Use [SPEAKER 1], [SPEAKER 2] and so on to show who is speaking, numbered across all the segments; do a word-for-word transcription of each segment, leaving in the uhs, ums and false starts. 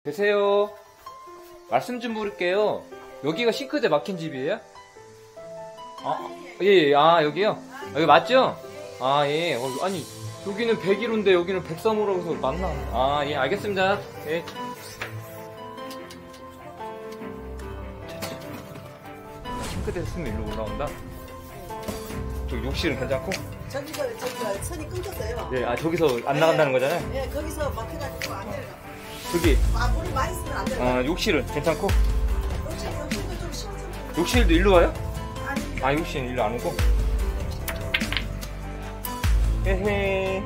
[SPEAKER 1] 계세요. 말씀 좀 부를게요. 여기가 싱크대 막힌 집이에요? 아, 예, 예. 아, 여기요? 여기 맞죠? 아, 예. 어, 아니, 여기는 백일 호인데 여기는 백삼 호라고 해서 맞나? 아, 예, 알겠습니다. 예. 싱크대 쓰면 일로 올라온다? 저기 욕실은 괜찮고?
[SPEAKER 2] 저기가, 저기가 선이 끊겼어요.
[SPEAKER 1] 예, 아, 저기서 안 나간다는 거잖아요?
[SPEAKER 2] 예, 거기서 막혀가지고 안 내려가.
[SPEAKER 1] 저기,
[SPEAKER 2] 아, 물이 많이 쓰면 안 내려가.
[SPEAKER 1] 아, 욕실은 괜찮고?
[SPEAKER 2] 욕실, 욕실도 좀 시원찮고.
[SPEAKER 1] 욕실도 일로 와요?
[SPEAKER 2] 아니,
[SPEAKER 1] 아, 욕실은 일로 안 오고? 헤헤.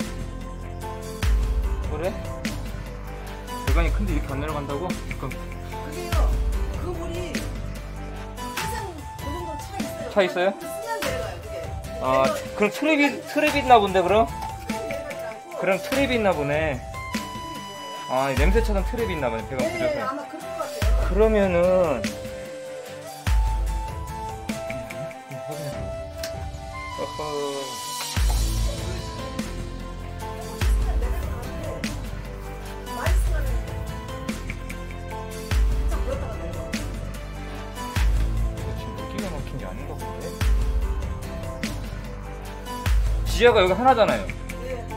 [SPEAKER 1] 그래? 배관이 큰데 이렇게 안 내려간다고? 그럼
[SPEAKER 2] 그게요, 그 물이 항상 그 정도 차 있어요.
[SPEAKER 1] 차 있어요?
[SPEAKER 2] 물을 쓰면 내려가요, 그게.
[SPEAKER 1] 아, 그럼 트랩이, 트랩이 있나 본데, 그럼?
[SPEAKER 2] 그냥 내려가지 않고.
[SPEAKER 1] 그럼 트랩이 있나 보네. 아, 냄새처럼 트랩이 있나 보네, 배관
[SPEAKER 2] 네,
[SPEAKER 1] 부족해.
[SPEAKER 2] 아마 그런 것 같아요.
[SPEAKER 1] 그러면은, 어허.
[SPEAKER 2] 쓰면 내려가는데, 많이 쓰면 살짝 그렇다가 내려가.
[SPEAKER 1] 지금 여기가 막힌 게 아닌가 본데? 지하가 여기 하나잖아요.
[SPEAKER 2] 네.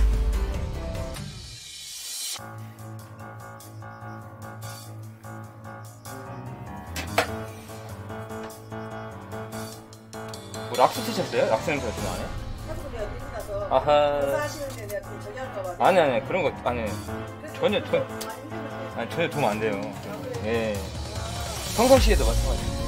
[SPEAKER 1] 뭐 락스 치셨어요? 락스 냄새가 좀 나네?
[SPEAKER 2] 하도 내가 밀고 나서.
[SPEAKER 1] 아하.
[SPEAKER 2] 공사하시는데 내가 좀 저기 할까봐.
[SPEAKER 1] 아니, 아니, 그런 거, 아니. 전혀, 전,
[SPEAKER 2] 많이 힘들었어요.
[SPEAKER 1] 아니, 전혀 도움 안 돼요. 예. 평상시에도 마찬가지.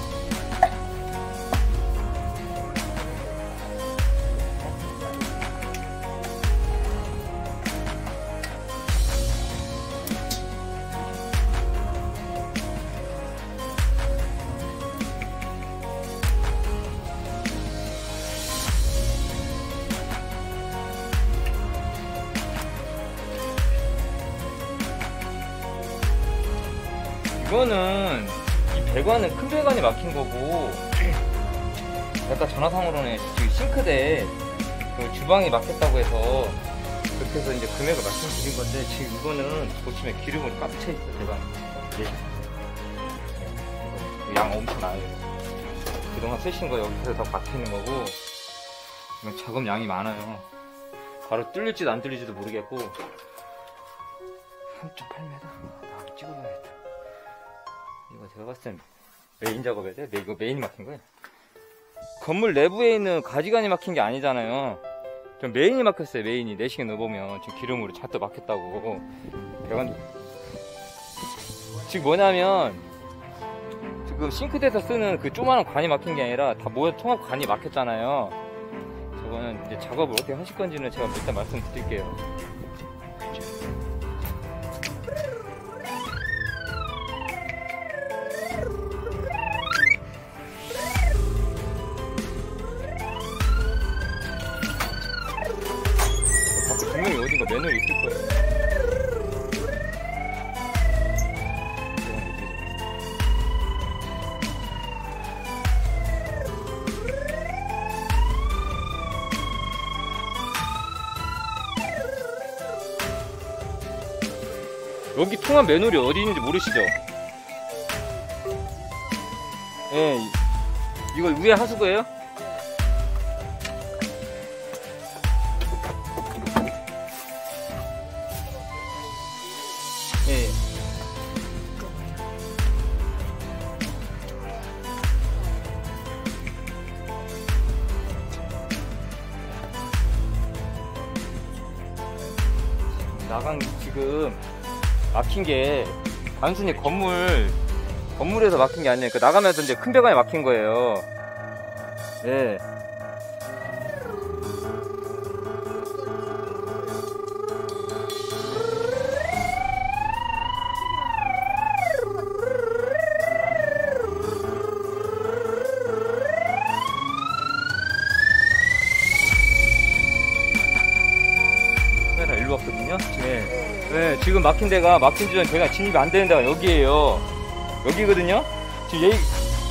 [SPEAKER 1] 이거는 이 배관은 큰 배관이 막힌 거고 아까 전화상으로는 지금 싱크대 그 주방이 막혔다고 해서 그렇게 해서 이제 금액을 말씀드린 건데 지금 이거는 보시면 기름으로 꽉 차 있어요 배관이. 예. 양 엄청 나요. 그동안 쓰신 거 여기서 다 박혀 있는 거고 이건 작업 양이 많아요. 바로 뚫릴지도 안 뚫릴지도 모르겠고 삼 점 팔 미터 아, 찍어봐야겠다. 이거 제가 봤을 땐 메인 작업해야 돼? 이거 메인이 막힌 거야? 건물 내부에 있는 가지관이 막힌 게 아니잖아요. 좀 메인이 막혔어요. 메인이 내시경 넣어보면 지금 기름으로 잣도 막혔다고. 배관 지금 뭐냐면 지금 싱크대에서 쓰는 그 조그마한 관이 막힌 게 아니라 다 모여 통합 관이 막혔잖아요. 저거는 이제 작업을 어떻게 하실 건지는 제가 일단 말씀드릴게요. 분명히 어딘가 매너리 있을 거예요. 여기 통합 매너리 어디 있는지 모르시죠? 예, 이거 위에 하수구예요? 예. 나간 지금 막힌 게 단순히 건물 건물에서 막힌 게 아니라 그 나가면서 이제 큰 배관이 막힌 거예요. 예. 카메라 일로 왔거든요. 네. 네, 지금 막힌 데가 막힌 지점 제가 진입이 안 되는 데가 여기에요. 여기거든요. 지금 여기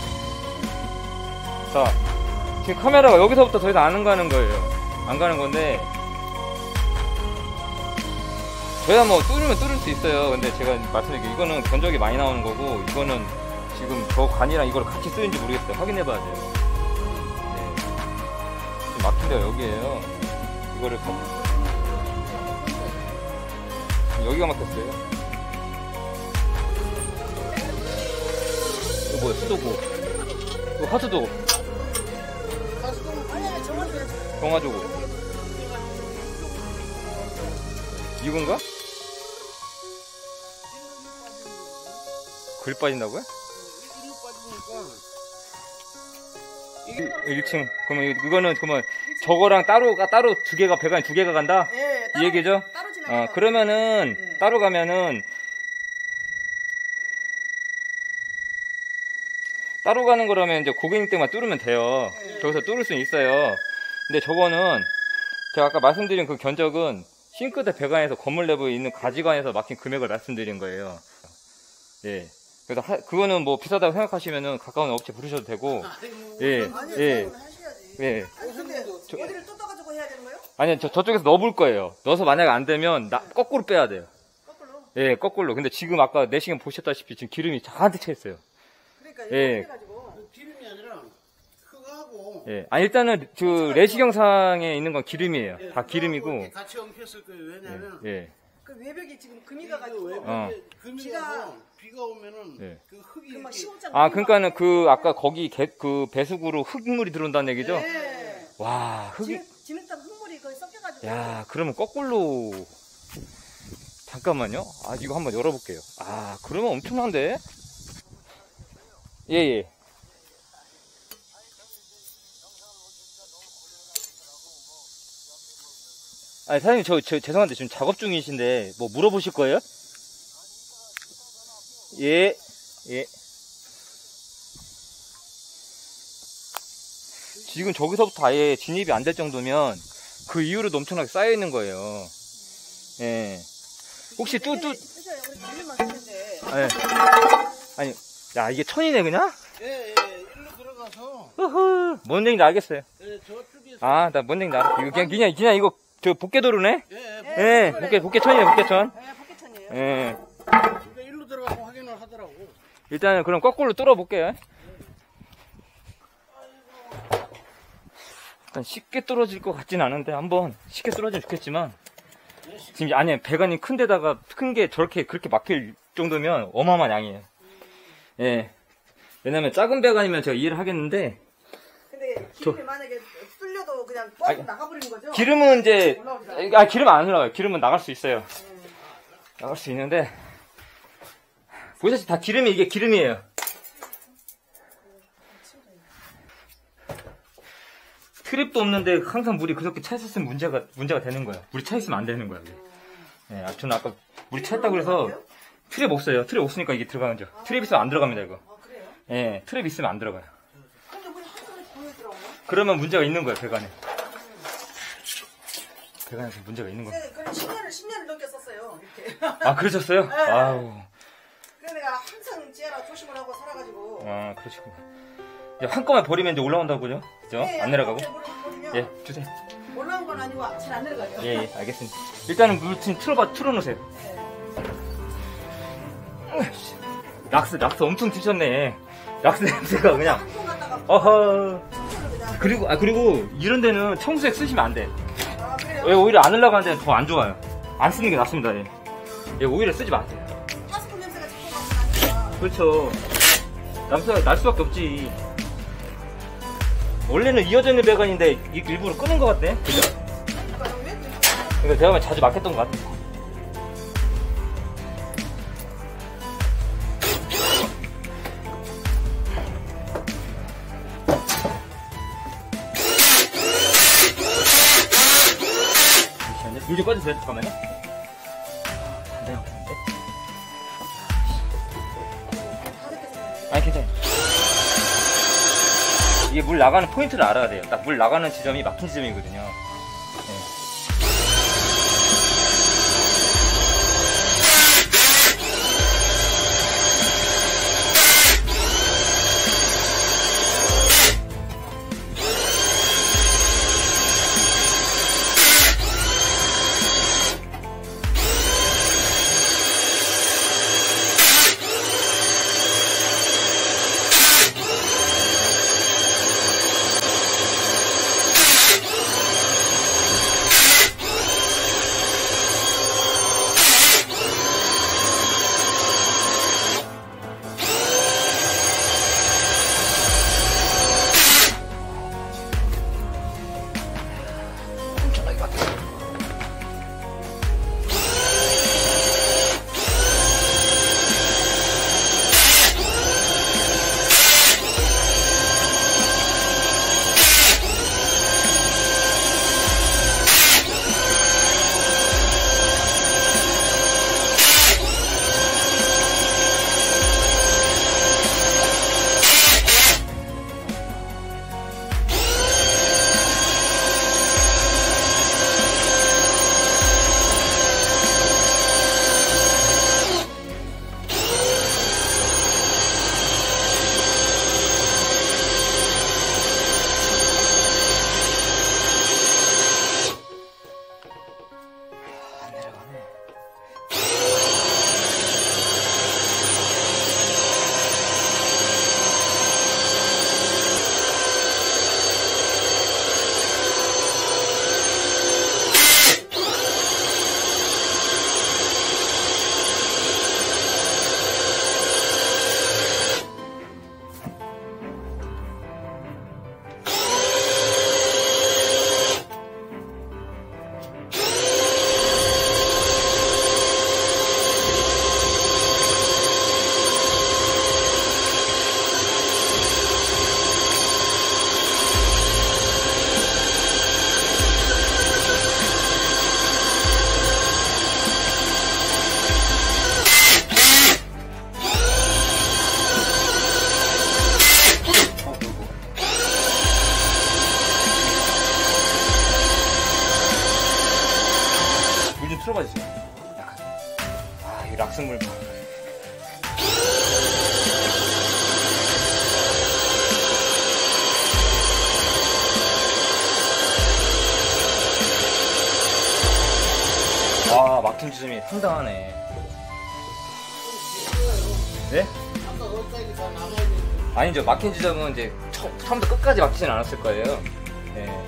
[SPEAKER 1] 자 지금 카메라가 여기서부터 더 이상 안 가는 거예요. 안 가는 건데 저야 뭐 뚫으면 뚫을 수 있어요. 근데 제가 말씀드릴게요. 이거는 견적이 많이 나오는 거고, 이거는 지금 저 관이랑 이걸 같이 쓰는지 모르겠어요. 확인해봐야 돼요. 네. 지금 막힌 데가 여기에요. 이거를 가... 여기가 막혔어요. 이거 뭐야? 수도고. 이거 하수도고. 경화조고. 이건가? 글 빠진다고요? 일 층. 그러면 이거는 그러면 저거랑 따로가 따로 두 개가 배관이 두 개가 간다?
[SPEAKER 2] 예,
[SPEAKER 1] 이 얘기죠?
[SPEAKER 2] 따로 지나가요.
[SPEAKER 1] 어, 그러면은
[SPEAKER 2] 네.
[SPEAKER 1] 따로 가면은 따로 가는 거라면 이제 고객님 때만 뚫으면 돼요.
[SPEAKER 2] 네.
[SPEAKER 1] 저기서 뚫을 수는 있어요. 근데 저거는 제가 아까 말씀드린 그 견적은 싱크대 배관에서 건물 내부에 있는 가지관에서 막힌 금액을 말씀드린 거예요. 예. 그래서 하, 그거는 뭐 비싸다고 생각하시면은 가까운 업체 부르셔도 되고. 예.
[SPEAKER 2] 아니,
[SPEAKER 1] 예.
[SPEAKER 2] 그건 하셔야지.
[SPEAKER 1] 예.
[SPEAKER 2] 아니, 근데 어디를 뜯어가지고 해야 되는 거예요?
[SPEAKER 1] 아니, 저, 저쪽에서 넣어볼 거예요. 넣어서 만약에 안 되면 나, 거꾸로 빼야 돼요.
[SPEAKER 2] 거꾸로.
[SPEAKER 1] 예, 거꾸로. 근데 지금 아까 내시경 보셨다시피 지금 기름이 가득 차 있어요.
[SPEAKER 2] 그러니까 이거
[SPEAKER 1] 예.
[SPEAKER 2] 해가지고.
[SPEAKER 3] 기름이 아니라 흙하고
[SPEAKER 1] 예. 아니, 일단은 그 내시경상에 있는 건 기름이에요.
[SPEAKER 3] 예,
[SPEAKER 1] 다 기름이고.
[SPEAKER 3] 이렇게 같이 엉켰을 거예요. 왜냐면
[SPEAKER 1] 예.
[SPEAKER 2] 그 외벽이 지금 금이
[SPEAKER 3] 그
[SPEAKER 2] 가가지고.
[SPEAKER 3] 외벽에
[SPEAKER 1] 어.
[SPEAKER 3] 금이
[SPEAKER 2] 비가-
[SPEAKER 3] 가서 비가 오면은
[SPEAKER 1] 예.
[SPEAKER 3] 그 흙이
[SPEAKER 2] 그막
[SPEAKER 3] 이렇게
[SPEAKER 2] 시원장.
[SPEAKER 1] 아, 그러니까는 그 아까 거기 개, 그 배수구로 흙물이 들어온다는 얘기죠?
[SPEAKER 2] 네.
[SPEAKER 1] 와, 흙이.
[SPEAKER 2] 진흙, 진흙탕 흙물이 거의 섞여가지고.
[SPEAKER 1] 야, 그러면 거꾸로. 잠깐만요. 아, 이거 한번 열어볼게요. 아, 그러면 엄청난데? 예, 예. 아니, 사장님, 저, 저, 죄송한데, 지금 작업 중이신데, 뭐 물어보실 거예요? 예, 예. 지금 저기서부터 아예 진입이 안 될 정도면, 그 이후로도 엄청나게 쌓여있는 거예요. 예. 혹시 뚜, 뚜,
[SPEAKER 2] 그죠? 우리 달님만 쓰는데.
[SPEAKER 1] 예. 아니, 야, 이게 천이네, 그냥?
[SPEAKER 3] 예, 예, 일로 들어가서
[SPEAKER 1] 허허. 뭔 얘기인지 알겠어요.
[SPEAKER 3] 예, 저쪽에서
[SPEAKER 1] 아, 나 뭔 얘기인지 알았어. 이거 그냥, 그냥, 그냥 이거, 저, 복개도로네?
[SPEAKER 3] 예, 예,
[SPEAKER 1] 예, 복개, 복개천이네, 복개천.
[SPEAKER 2] 네, 포켓천이에요.
[SPEAKER 1] 예.
[SPEAKER 3] 그러니까 일로 들어가서 확인을 하더라고.
[SPEAKER 1] 일단은 그럼 거꾸로 뚫어볼게요. 일단 쉽게 뚫어질 것 같진 않은데, 한번 쉽게 뚫어지면 좋겠지만, 지금, 아니, 배관이 큰 데다가, 큰 게 저렇게, 그렇게 막힐 정도면 어마어마한 양이에요. 예. 왜냐면 작은 배관이면 제가 이해를 하겠는데,
[SPEAKER 2] 근데 기름이 만약에 뚫려도 그냥 뻥
[SPEAKER 1] 아니,
[SPEAKER 2] 나가버리는 거죠?
[SPEAKER 1] 기름은 이제,
[SPEAKER 2] 올라오죠.
[SPEAKER 1] 아, 기름 안 올라가요. 기름은 나갈 수 있어요. 나갈 수 있는데, 보셨지? 다 기름이, 이게 기름이에요. 트랩도 없는데 항상 물이 그렇게 차 있었으면 문제가, 문제가 되는 거야. 물이 차 있으면 안 되는 거야. 예, 아, 저는 아까 물이 차 있다고 그래서 트랩 없어요. 트랩 없으니까 이게 들어가는 죠. 트랩 있으면 안 들어갑니다, 이거.
[SPEAKER 2] 아, 그래요?
[SPEAKER 1] 예, 트랩 있으면 안 들어가요.
[SPEAKER 2] 근데 우리 한숨에 보여주라고요?
[SPEAKER 1] 그러면 문제가 있는 거예요, 배관에. 배관에서 문제가 있는 거예요.
[SPEAKER 2] 네, 그래 십 년을 십 년을 넘게 썼어요. 이렇게.
[SPEAKER 1] 아, 그러셨어요?
[SPEAKER 2] 네.
[SPEAKER 1] 아우.
[SPEAKER 2] 그래서 내가 항상 지하라 조심을 하고 살아가지고.
[SPEAKER 1] 아, 그러시구나. 이제 한꺼번에 버리면 이제 올라온다고요? 그죠?
[SPEAKER 2] 네,
[SPEAKER 1] 안 내려가고?
[SPEAKER 2] 이렇게 물을 버리면
[SPEAKER 1] 예, 주세요.
[SPEAKER 2] 올라온 건 아니고 잘 안 내려가요.
[SPEAKER 1] 예, 예, 알겠습니다. 일단은 물팀 틀어봐, 틀어놓으세요.
[SPEAKER 2] 네.
[SPEAKER 1] 락스, 락스 엄청 드셨네. 락스 냄새가 그냥.
[SPEAKER 2] 한통 갖다가
[SPEAKER 1] 어허.
[SPEAKER 2] 청소를 그냥.
[SPEAKER 1] 그리고, 아, 그리고 이런 데는 청소액 쓰시면 안 돼.
[SPEAKER 2] 아, 그래요?
[SPEAKER 1] 왜 오히려 안 흘러가는 데는 더 안 좋아요. 안 쓰는 게 낫습니다, 예. 예, 오히려 쓰지 마세요.
[SPEAKER 2] 가스불 냄새가 자꾸 나니까.
[SPEAKER 1] 그렇죠. 남수가 날 수밖에 없지. 원래는 이어져 있는 배관인데 이- 일부러 끄는 것 같네. 그죠?
[SPEAKER 2] 그러니까 왜 이렇게
[SPEAKER 1] 그러니까 내가 자주 막혔던 것 같아. 잠시만요. 물 좀 꺼주세요. 잠깐만요. 네, 네. 아니, 괜찮아요. 이게 물 나가는 포인트를 알아야 돼요. 딱 물 나가는 지점이 막힌 지점이거든요. 네. 와, 막힌 지점이 상당하네. 네?
[SPEAKER 3] 아까 어디까지 다 남아있는
[SPEAKER 1] 아니죠. 막힌 지점은 이제 처, 처음부터 끝까지 막히진 않았을 거예요. 네.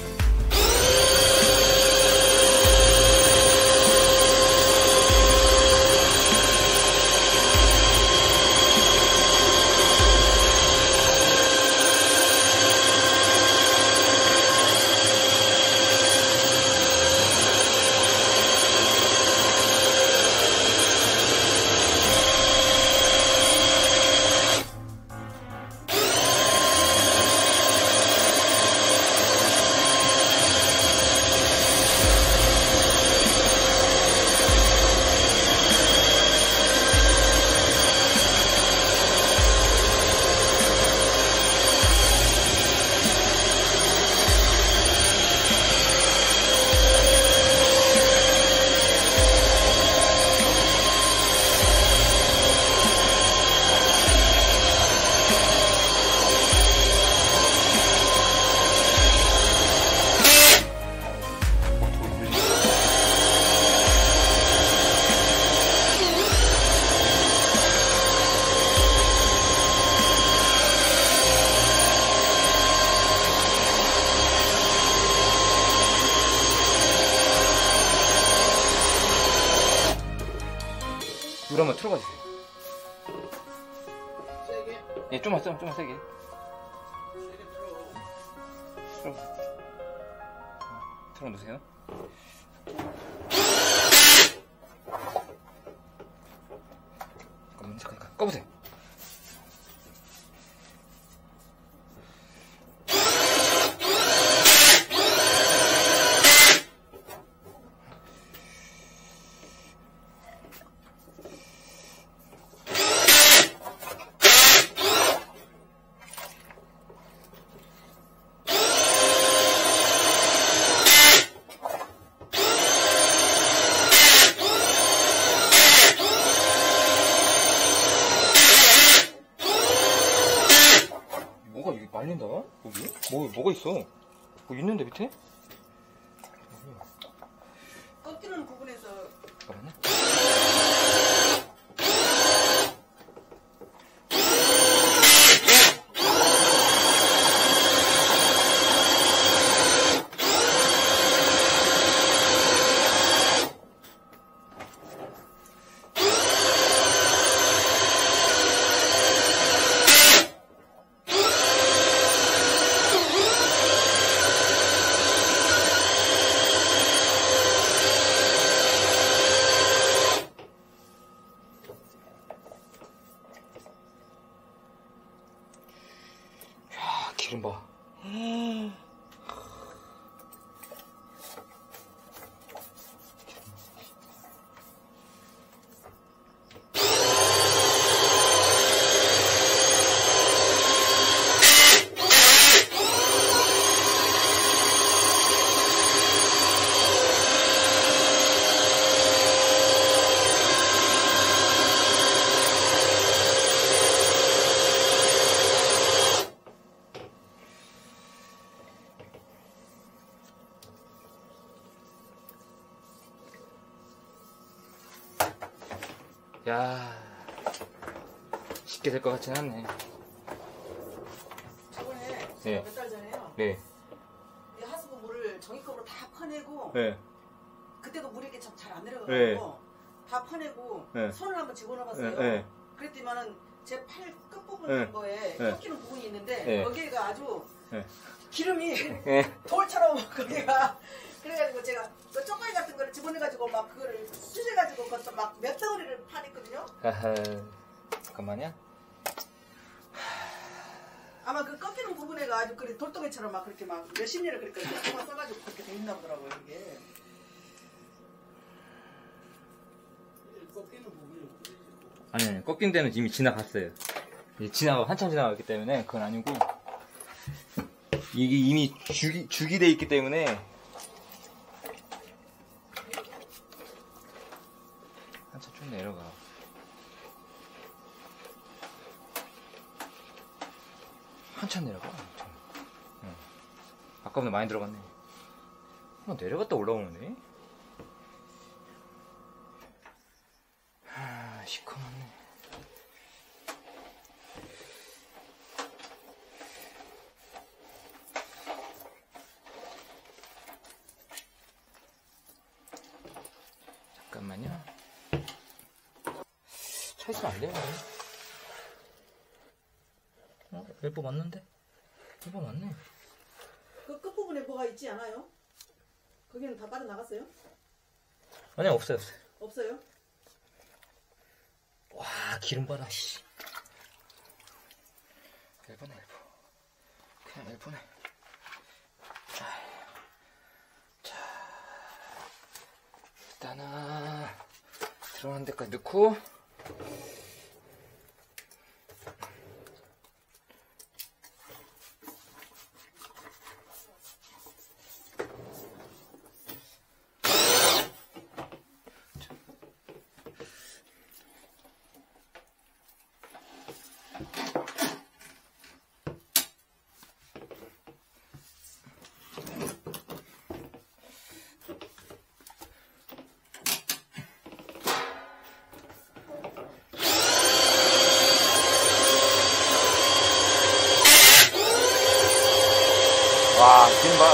[SPEAKER 1] 물 한번 틀어봐 주세요.
[SPEAKER 3] 세게
[SPEAKER 1] 예, 좀만, 좀, 좀만 세게.
[SPEAKER 3] 세게 틀어.
[SPEAKER 1] 틀어. 틀어놓으세요. 잠깐만, 잠깐, 꺼보세요. 뭐가 이게 말린다? 여기? 뭐, 뭐가 있어? 뭐 있는데 밑에?
[SPEAKER 2] 꺾이는 부분에서
[SPEAKER 1] 잠깐만요. 야, 기름 봐. 야, 쉽게 될 것 같진 않네.
[SPEAKER 2] 저번에
[SPEAKER 1] 네.
[SPEAKER 2] 몇 달 전에요.
[SPEAKER 1] 네.
[SPEAKER 2] 이 하수구 물을 종이컵으로 다 퍼내고
[SPEAKER 1] 네.
[SPEAKER 2] 그때도 물이 이렇게 잘 안 내려가고
[SPEAKER 1] 네.
[SPEAKER 2] 다 퍼내고
[SPEAKER 1] 네.
[SPEAKER 2] 손을 한번 집어넣어봤어요.
[SPEAKER 1] 네. 네.
[SPEAKER 2] 그랬더니만은 제 팔 끝부분
[SPEAKER 1] 네.
[SPEAKER 2] 거에
[SPEAKER 1] 네.
[SPEAKER 2] 꺾이는 부분이 있는데
[SPEAKER 1] 네.
[SPEAKER 2] 거기가 아주
[SPEAKER 1] 네.
[SPEAKER 2] 기름이
[SPEAKER 1] 네.
[SPEAKER 2] 돌처럼 거기가 그래가지고 제가 그 쪼가리 같은 거를 집어내가지고 막 그거를 수제가지고 그것도 막 몇 덩어리를 파냈거든요.
[SPEAKER 1] 아하, 잠깐만요.
[SPEAKER 2] 아마 그 꺾이는 부분에가 아주 그래 돌덩이처럼 막 그렇게 막 몇십 년을 그렇게 조금만 써가지고 그렇게 돼 있나 보더라고요 이게.
[SPEAKER 3] 꺾이는 부분이
[SPEAKER 1] 아니, 아니, 꺾인 데는 이미 지나갔어요. 이제 지나가, 한참 지나갔기 때문에 그건 아니고, 이게 이미 죽이, 죽이 돼 있기 때문에, 한참 좀 내려가. 한참 내려가. 응. 아까보다 많이 들어갔네. 한번 내려갔다 올라오네. 하, 시커멓네. 잠깐만요. 차 있으면 안 돼요. 어? 앨범 맞는데? 앨범 맞네.
[SPEAKER 2] 그 끝부분에 뭐가 있지 않아요? 거기는 다 빠져나갔어요?
[SPEAKER 1] 아니, 없어요, 없어요.
[SPEAKER 2] 없어요?
[SPEAKER 1] 와, 기름 봐라, 씨. 앨범에 앨범. 그냥 앨범에. 자, 자. 일단은, 들어가는 데까지 넣고. 와, 지금 봐.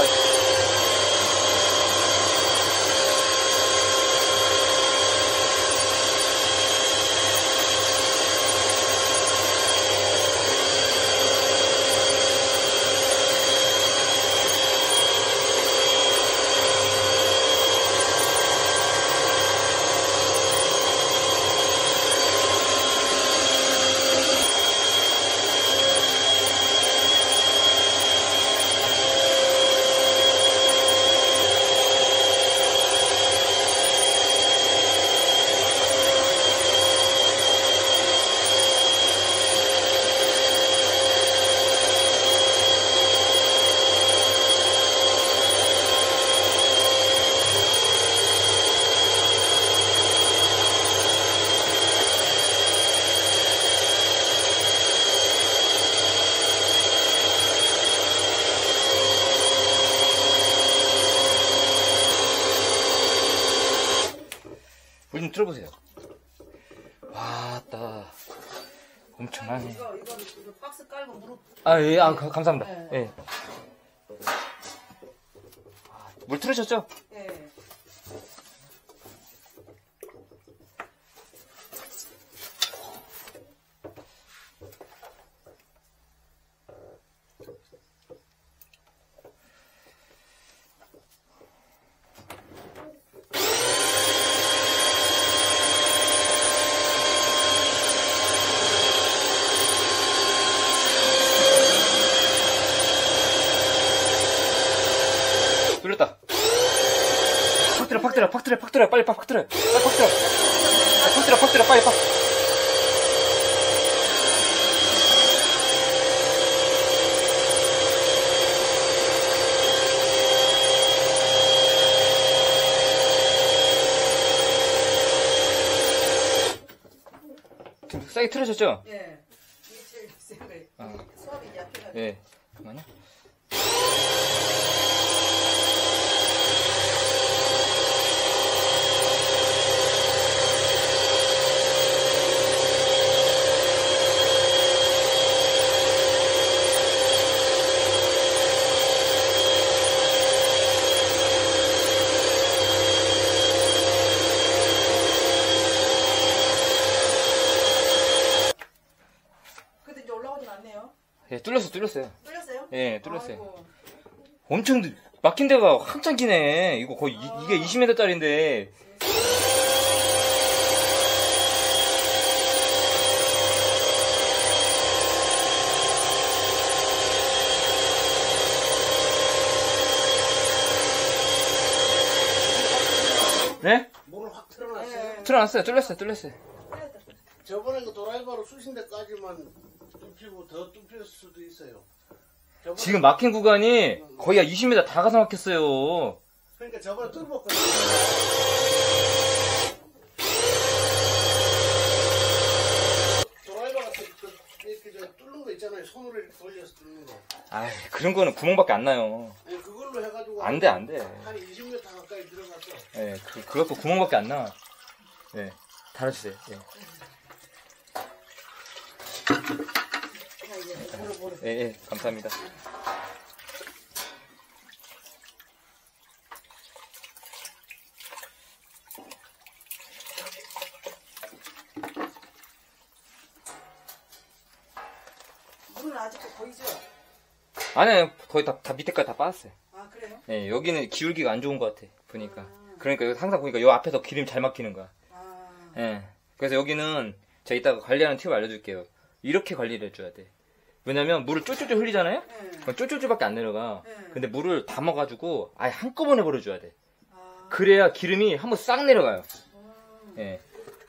[SPEAKER 1] 물 좀 틀어보세요. 와, 따. 엄청나네.
[SPEAKER 2] 이거, 이거, 이거 박스 깔고 무릎.
[SPEAKER 1] 아, 예, 아, 가- 감사합니다.
[SPEAKER 2] 네.
[SPEAKER 1] 예. 아, 물 틀으셨죠?
[SPEAKER 2] 예.
[SPEAKER 1] 뚫렸다. 팍 들어, 팍 들어, 팍 들어, 팍 들어, 빨리 팍 들어. 빨리 팍 들어. 아, 팍 들어, 팍 들어, 빨리 팍. 지금 싸게 틀으셨죠?
[SPEAKER 2] 예. 이게 제일 센 거예요.
[SPEAKER 1] 아.
[SPEAKER 2] 수압이 약해가지고.
[SPEAKER 1] 예. 잠깐만요.
[SPEAKER 2] 근데 이제 올라오진 않네요.
[SPEAKER 1] 예, 뚫렸어, 뚫렸어요.
[SPEAKER 2] 뚫렸어요?
[SPEAKER 1] 예, 뚫렸어요.
[SPEAKER 2] 아이고.
[SPEAKER 1] 엄청 막힌 데가 한참 기네. 이거 거의 이, 이게 이십 미터짜리인데. 네?
[SPEAKER 3] 물을 확 틀어놨어요.
[SPEAKER 2] 예.
[SPEAKER 1] 틀어놨어요. 뚫렸어요. 뚫렸어요.
[SPEAKER 2] 뚫렸다.
[SPEAKER 3] 저번에 그 드라이버로 쑤신 데까지만 뚫히고 더 뚫힐 수도 있어요. 저번에-
[SPEAKER 1] 지금 막힌 구간이 거의 한 이십 미터 다 가서 막혔어요.
[SPEAKER 3] 그러니까 저번에 뚫었거든요. 드라이버가 그- 그- 이렇게 저 뚫는 거 있잖아요. 손으로 이렇게 돌려서 뚫는 거.
[SPEAKER 1] 아 그런 거는 구멍밖에 안 나요.
[SPEAKER 3] 아니, 그걸로 해가지고.
[SPEAKER 1] 안 돼, 안 돼.
[SPEAKER 3] 한 이십 미터 가까이 들어갔어.
[SPEAKER 1] 예, 그, 그거 갖고 구멍밖에 안 나. 예, 달아주세요. 예. 예, 예, 감사합니다.
[SPEAKER 2] 물은 아직도 보이죠?
[SPEAKER 1] 아니, 거의 다, 다 밑에까지 다 빠졌어요.
[SPEAKER 2] 아 그래요?
[SPEAKER 1] 예, 여기는 기울기가 안 좋은 것 같아, 보니까.
[SPEAKER 2] 아.
[SPEAKER 1] 그러니까 여기 항상 보니까 요 앞에서 기름 잘 막히는 거야.
[SPEAKER 2] 아,
[SPEAKER 1] 예. 그래서 여기는 제가 이따가 관리하는 팁을 알려줄게요. 이렇게 관리를 해줘야 돼. 왜냐면 물을 쫄쫄쫄 흘리잖아요?
[SPEAKER 2] 네.
[SPEAKER 1] 그럼 쫄쫄쫄밖에 안 내려가.
[SPEAKER 2] 네.
[SPEAKER 1] 근데 물을 담아가지고 아예 한꺼번에 버려줘야 돼.
[SPEAKER 2] 아,
[SPEAKER 1] 그래야 기름이 한번 싹 내려가요.
[SPEAKER 2] 음.
[SPEAKER 1] 예.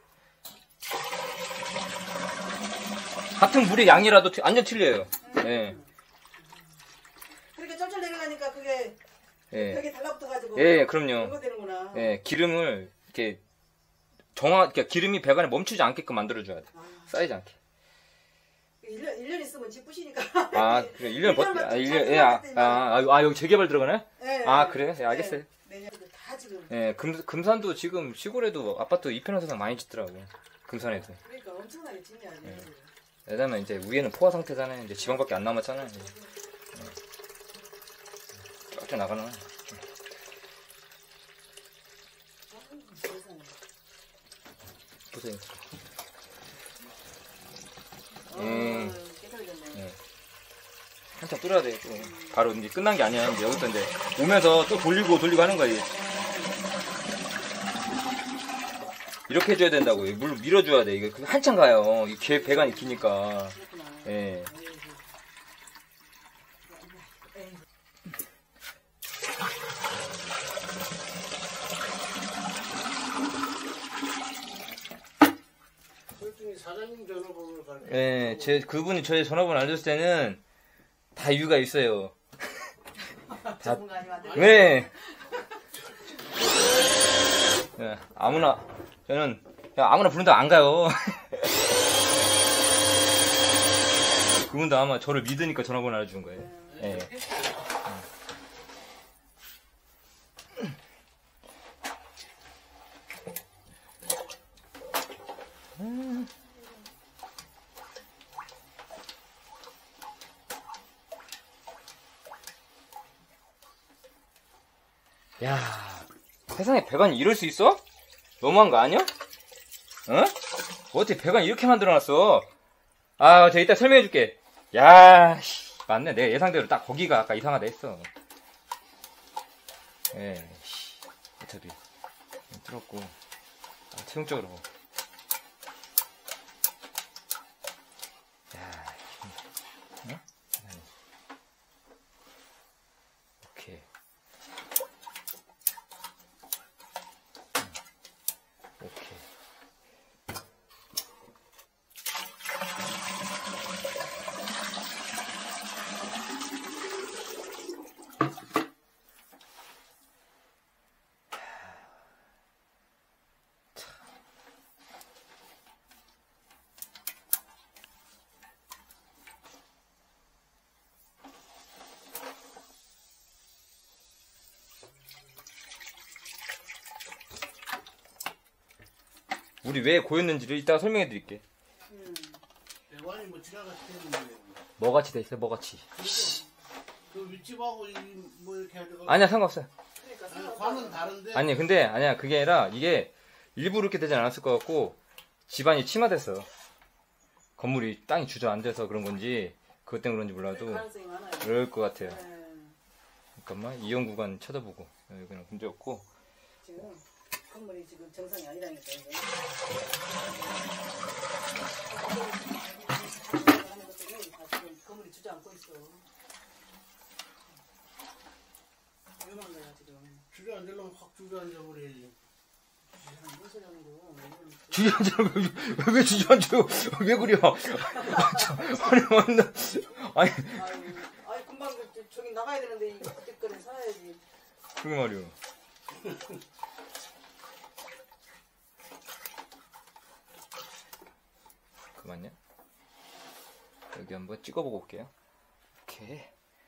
[SPEAKER 1] 같은 물의 양이라도 티- 완전 틀려요. 예.
[SPEAKER 2] 그러니까 쩔쩔 내려가니까 그게
[SPEAKER 1] 예.
[SPEAKER 2] 벽에 달라붙어가지고.
[SPEAKER 1] 예, 그럼요.
[SPEAKER 2] 그거 되는구나.
[SPEAKER 1] 예, 기름을 이렇게 정확, 그러니까 기름이 배관에 멈추지 않게끔 만들어줘야 돼.
[SPEAKER 2] 아,
[SPEAKER 1] 쌓이지 않게.
[SPEAKER 2] 일 년, 일 년 있으면 집 부시니까.
[SPEAKER 1] 아, 그래. 일 년 버티, 아, 일 년,
[SPEAKER 2] 일
[SPEAKER 1] 예, 아, 아, 아, 아, 여기 재개발 들어가네?
[SPEAKER 2] 네,
[SPEAKER 1] 아, 그래요? 예, 알겠어요.
[SPEAKER 2] 내년 다 지금.
[SPEAKER 1] 예, 금, 금산도 지금 시골에도 아파트 이 평형 세상 많이 짓더라고. 금산에도.
[SPEAKER 2] 그러니까 엄청나게 짓냐.
[SPEAKER 1] 네. 왜냐면 이제 위에는 포화 상태잖아요. 이제 지방밖에 안 남았잖아요. 이제. 예. 쫙쫙 나가는. 보세요. 음.
[SPEAKER 2] 깨끗해졌네.
[SPEAKER 1] 예. 한참 뚫어야 돼. 또. 바로 이제 끝난 게 아니야. 이제 여기서 이제 오면서 또 돌리고 돌리고 하는 거야. 이제. 이렇게 해줘야 된다고. 물 밀어줘야 돼. 이거 한참 가요. 이 개, 배관이 기니까.
[SPEAKER 2] 그렇구나.
[SPEAKER 1] 예.
[SPEAKER 3] 솔직히 사장님 전화번호를 갈게요.
[SPEAKER 1] 예, 제, 그분이 저의 전화번호 알려줬을 때는 다 이유가 있어요.
[SPEAKER 2] 전문가 아니면 안 돼.
[SPEAKER 1] 네. 예, 아무나, 저는 그냥 아무나 부른다고 안 가요. 그분도 아마 저를 믿으니까 전화번호 알려준 거예요. 예. 야, 세상에 배관이 이럴 수 있어? 너무한 거 아니야? 어? 어떻게 배관 이렇게 만들어놨어? 아, 제가 이따 설명해줄게. 야, 씨, 맞네. 내가 예상대로 딱 거기가 아까 이상하다 했어. 예, 씨, 어차피 뚫었고, 아, 최종적으로. 야, 응? 오케이. 오케이. 우리 왜 고였는지를 이따가 설명해 드릴게.
[SPEAKER 2] 음.
[SPEAKER 3] 배관이 뭐 지나가 시켰는데.
[SPEAKER 1] 뭐같이 돼 있어, 뭐같이.
[SPEAKER 3] 그 윗집하고 이 뭐 이렇게 해가지고.
[SPEAKER 1] 아니야, 상관없어요.
[SPEAKER 2] 그러니까
[SPEAKER 3] 아니,
[SPEAKER 2] 상관없다.
[SPEAKER 3] 관은 다른데.
[SPEAKER 1] 아니, 근데, 아니야, 그게 아니라, 이게, 일부러 이렇게 되진 않았을 것 같고, 집안이 침하됐어. 건물이, 땅이 주저앉아서 그런 건지, 그것 때문에 그런지 몰라도,
[SPEAKER 2] 가능성이 많아요.
[SPEAKER 1] 그럴 것 같아요.
[SPEAKER 2] 네.
[SPEAKER 1] 잠깐만, 이용 구간 쳐다보고, 여기는 문제 없고,
[SPEAKER 2] 지금 건물이 지금 정상이 아니라니까 이거. 하는 것들이 다 지금 건물이 주저앉고 있어. 위험한 거야 지금.
[SPEAKER 3] 주저앉으려면 확 주저앉아버려야지.
[SPEAKER 2] 무슨 소리 하는 거?
[SPEAKER 1] 주저앉아, 왜, 왜 주저앉아요? 왜 그래요? 아니, 완전, 아니,
[SPEAKER 2] 아유, 아이 금방 그- 저기 나가야 되는데 이 그때까지 살아야지.
[SPEAKER 1] 그게 말이요. 그만요? 여기 한번 찍어보고 올게요. 오케이.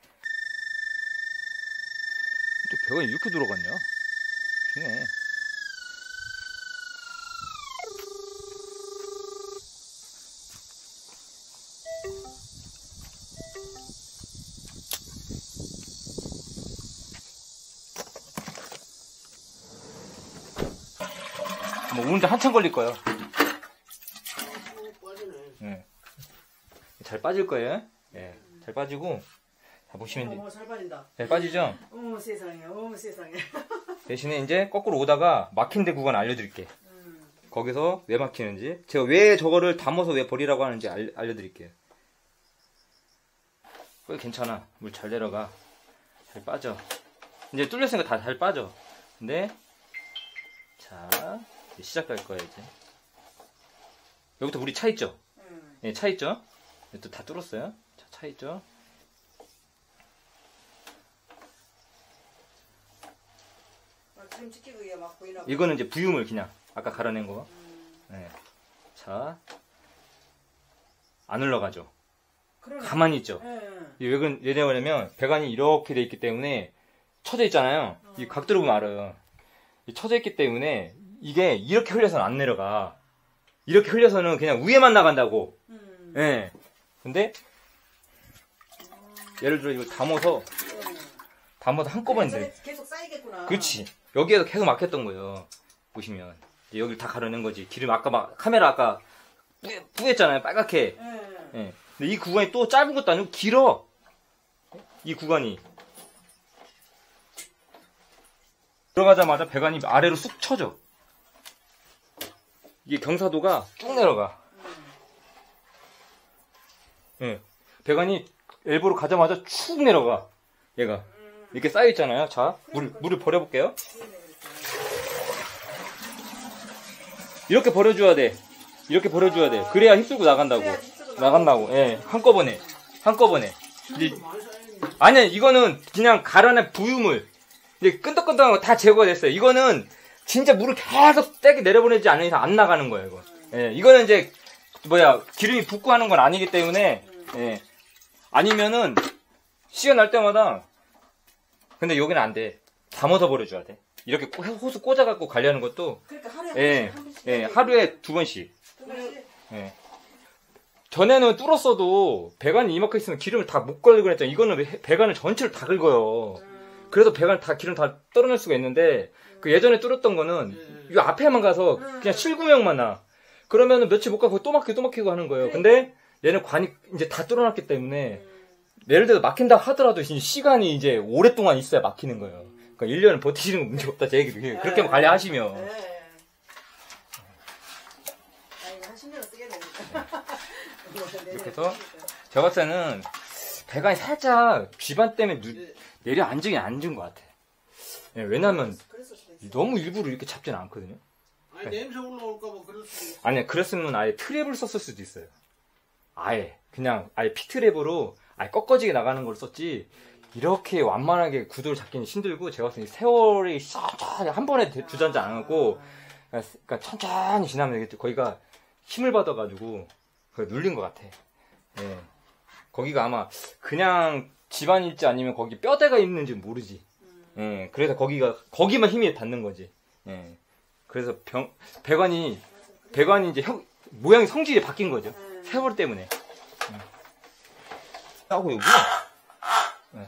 [SPEAKER 1] 근데 배가 이렇게 돌아갔냐? 좋네. 뭐 오는데 한참 걸릴 거예요. 네. 잘 빠질 거예요. 네. 잘 빠지고. 자, 보시면
[SPEAKER 2] 어머, 잘 빠진다.
[SPEAKER 1] 잘 빠지죠?
[SPEAKER 2] 어머 세상에, 어머 세상에.
[SPEAKER 1] 대신에 이제 거꾸로 오다가 막힌 데 구간 알려드릴게.
[SPEAKER 2] 음.
[SPEAKER 1] 거기서 왜 막히는지, 제가 왜 저거를 담아서 왜 버리라고 하는지 알, 알려드릴게요. 거기 괜찮아. 물 잘 내려가. 잘 빠져. 이제 뚫렸으니까 다 잘 빠져. 근데 자, 이제 시작할 거예요. 이제 여기부터 물이 차 있죠?
[SPEAKER 2] 음.
[SPEAKER 1] 예, 차 있죠? 또 다 뚫었어요. 자, 차 있죠?
[SPEAKER 2] 막 기름 찍히고 이게 막 보이나 봐.
[SPEAKER 1] 이거는 이제 부유물 그냥 아까 갈아낸 거.
[SPEAKER 2] 음.
[SPEAKER 1] 네. 자, 안 흘러가죠.
[SPEAKER 2] 그러네.
[SPEAKER 1] 가만히 있죠.
[SPEAKER 2] 예, 예.
[SPEAKER 1] 왜, 그런- 왜 그러냐면 배관이 이렇게 돼 있기 때문에 쳐져 있잖아요. 이 각도로 보면 알아요. 이 쳐져 있기 때문에 이게 이렇게 흘려서는 안 내려가. 이렇게 흘려서는 그냥 위에만 나간다고.
[SPEAKER 2] 음.
[SPEAKER 1] 예. 근데 예를 들어 이거 담아서
[SPEAKER 2] 음.
[SPEAKER 1] 담아서 한꺼번에 내.
[SPEAKER 2] 계속 쌓이겠구나.
[SPEAKER 1] 그렇지. 여기에서 계속 막혔던 거예요. 보시면 이제 여기를 다 가려낸 거지. 기름 아까 막 카메라 아까 뿌- 뿌였잖아요. 빨갛게.
[SPEAKER 2] 예.
[SPEAKER 1] 예. 근데 이 구간이 또 짧은 것도 아니고 길어. 이 구간이. 들어가자마자 배관이 아래로 쑥 쳐져. 이게 경사도가 쭉 내려가. 예. 배관이 엘보로 가자마자 축 내려가. 얘가. 이렇게 쌓여있잖아요. 자, 물, 물을 버려볼게요. 이렇게 버려줘야 돼. 이렇게 버려줘야 돼. 그래야 휩쓸고 나간다고. 나간다고. 예. 한꺼번에. 한꺼번에. 이제 아니야, 이거는 그냥 갈아낸 부유물. 이제 끈덕끈덕한 거 다 제거가 됐어요. 이거는 진짜 물을 계속 세게 내려보내지 않는 이상 안 나가는 거예요, 이거. 예, 이거는 이제, 뭐야, 기름이 붓고 하는 건 아니기 때문에, 예. 아니면은, 시간 날 때마다, 근데 여기는 안 돼. 담아서 버려줘야 돼. 이렇게 호- 호스 꽂아갖고 관리하는 것도,
[SPEAKER 2] 그러니까 하루에
[SPEAKER 1] 예,
[SPEAKER 2] 한 번씩
[SPEAKER 1] 예, 하루에 두 번씩.
[SPEAKER 2] 두 번씩.
[SPEAKER 1] 예. 전에는 뚫었어도 배관이 이만큼 있으면 기름을 다 못 걸리고 그랬잖아요. 이거는 배- 배관을 전체를 다 긁어요. 그래서 배관 다 기름 다 떨어낼 수가 있는데 그 예전에 뚫었던 거는 이 앞에만 가서 그냥 실구멍만 나. 그러면은 며칠 못 가고 또 막히고 또 막히고 하는 거예요. 근데 얘는 관이 이제 다 뚫어놨기 때문에 예를 들어 막힌다 하더라도 이제 시간이 이제 오랫동안 있어야 막히는 거예요. 그러니까 일 년은 버티시는 건 문제 없다 제 얘기도 그렇게 관리하시면.
[SPEAKER 2] 예. 아, 이거 한 십 년은 쓰겠네.
[SPEAKER 1] 이렇게 해서 제가 봤을 때는 배관이 살짝 쥐반 때문에 누- 내려앉으긴 앉은 것 같아. 예, 왜냐면
[SPEAKER 2] 그랬을 수도 있어.
[SPEAKER 1] 너무 일부러 이렇게 잡지는 않거든요.
[SPEAKER 3] 아니 냄새 올라올까봐 그럴 수도 있어.
[SPEAKER 1] 아니 그랬으면 아예 트랩을 썼을 수도 있어요. 아예 그냥 아예 피트랩으로 아예 꺾어지게 나가는 걸 썼지. 이렇게 완만하게 구도를 잡기는 힘들고 제가 봤을 때 세월이 천천히 한 번에 대- 주저앉지 않았고 그러니까 천천히 지나면 이게 거기가 힘을 받아가지고 그걸 눌린 것 같아. 예. 거기가 아마 그냥 집안일지 아니면 거기 뼈대가 있는지 모르지. 예. 그래서 거기가 거기만 힘이 닿는 거지. 예. 그래서 병 배관이 배관이 이제 형, 모양이 성질이 바뀐 거죠. 세월 때문에. 예. 하고 여기. 예.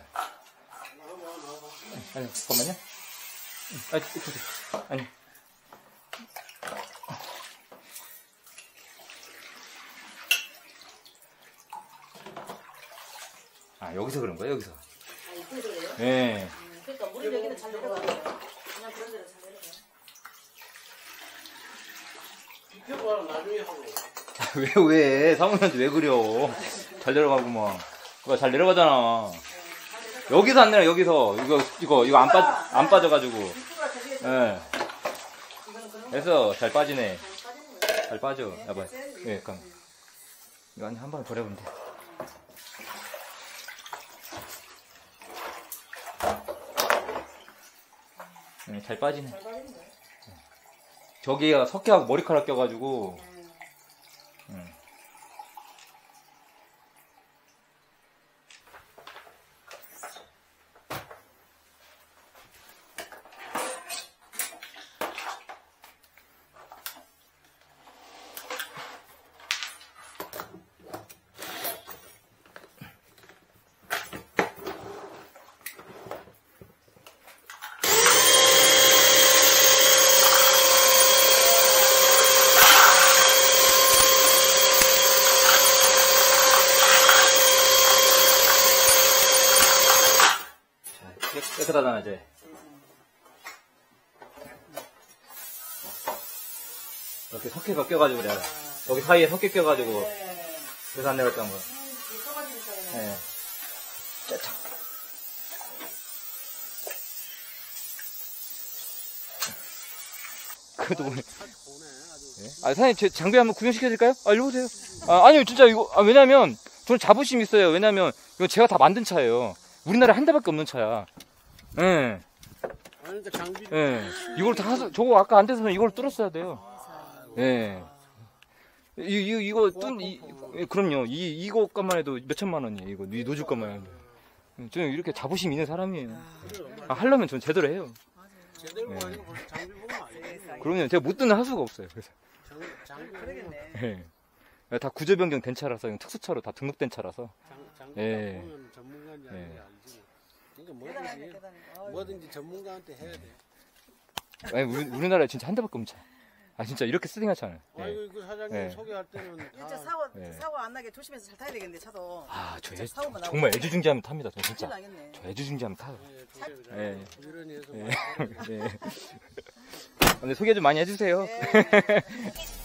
[SPEAKER 1] 아니 잠깐만요. 아니, 아니. 아 여기서 그런 거야 여기서.
[SPEAKER 2] 아, 이쁘죠, 그래요?
[SPEAKER 1] 예.
[SPEAKER 2] 음, 그러니까 물이 여기는 잘 내려가요. 그냥 그런 대로 잘 내려가요.
[SPEAKER 3] 비켜봐 나중에 하고.
[SPEAKER 1] 왜, 왜? 사모님한테 왜 그려? 잘 내려가구만. 그거 잘 내려가잖아. 여기서 안 내려, 여기서. 이거, 이거, 이거 안 빠, 안 빠져가지고.
[SPEAKER 2] 이쁘가 저기에
[SPEAKER 1] 예.
[SPEAKER 2] 이거는 그런 거
[SPEAKER 1] 그래서 잘 빠지네.
[SPEAKER 2] 잘 빠지는 거예요.
[SPEAKER 1] 잘 빠져. 야봐. 예, 그럼. 이거 한 번에 버려보면 돼. 예, 잘 빠지네.
[SPEAKER 2] 잘 빠지는 거예요.
[SPEAKER 1] 저기가 석회하고 머리카락 껴가지고. 음. 깨끗하잖아, 이제. 이렇게 석회가 껴가지고 내가 여기 사이에 석회 껴가지고
[SPEAKER 2] 네.
[SPEAKER 1] 그래서 안 내렸던 거.
[SPEAKER 2] 음,
[SPEAKER 1] 네. 짜착. 그래도 뭐- 네? 아 사장님 제 장비 한번 구경시켜드릴까요? 아 일로 오세요. 아 아니요 진짜 이거 아, 왜냐면 저는 자부심 있어요. 왜냐면 이거 제가 다 만든 차예요. 우리나라에 한 대밖에 없는 차야. 예. 네.
[SPEAKER 3] 아니, 그러니까 장비.
[SPEAKER 1] 예. 이걸 다 하서 저거 아까 안 돼서 이걸 뚫었어야 돼요. 예. 이, 이, 이거 뚫, 이, 이- 그럼요. 이, 이거 값만 해도 몇 천만 원이에요. 이거, 이 노즐 값만 해도. 저는 이렇게 자부심 있는 사람이에요. 아, 하려면 전 제대로 해요.
[SPEAKER 3] 제대로
[SPEAKER 1] 네.
[SPEAKER 3] 아니고 벌써 장비 보면 알지.
[SPEAKER 1] 그러면 제가 못 뜨는 할 수가 없어요. 그래서.
[SPEAKER 3] 장, 장비 보면
[SPEAKER 2] 그러겠네.
[SPEAKER 1] 예. 다 구조 변경 된 차라서, 이건 특수차로 다 등록된 차라서.
[SPEAKER 3] 장, 장비
[SPEAKER 1] 예.
[SPEAKER 3] 보면 전문가인지
[SPEAKER 1] 예.
[SPEAKER 3] 아닌지 알지. 그러니까
[SPEAKER 2] 대단하네,
[SPEAKER 3] 뭐든지
[SPEAKER 2] 대단해. 아유.
[SPEAKER 3] 뭐든지 전문가한테 해야 돼.
[SPEAKER 1] 아니, 우리, 우리나라에 진짜 한 대밖에 없는 차. 아, 진짜 이렇게 세팅한 차는. 예.
[SPEAKER 3] 아이고 그 사장님
[SPEAKER 1] 예.
[SPEAKER 3] 소개할 때는
[SPEAKER 2] 진짜
[SPEAKER 3] 다
[SPEAKER 2] 사고
[SPEAKER 1] 네.
[SPEAKER 2] 사고 안 나게 조심해서 잘 타야 되겠네 차도.
[SPEAKER 1] 아, 저
[SPEAKER 2] 진짜
[SPEAKER 1] 애,
[SPEAKER 2] 사고만 나고.
[SPEAKER 1] 정말 애주중지하면 탑니다. 저
[SPEAKER 2] 큰일
[SPEAKER 1] 진짜.
[SPEAKER 2] 나겠네.
[SPEAKER 1] 저 애주중지하면 타요.
[SPEAKER 3] 예,
[SPEAKER 1] 예.
[SPEAKER 3] 부지런히 해서
[SPEAKER 1] 예.
[SPEAKER 3] 많이
[SPEAKER 1] 예. 근데 소개 좀 많이 해주세요.
[SPEAKER 2] 네.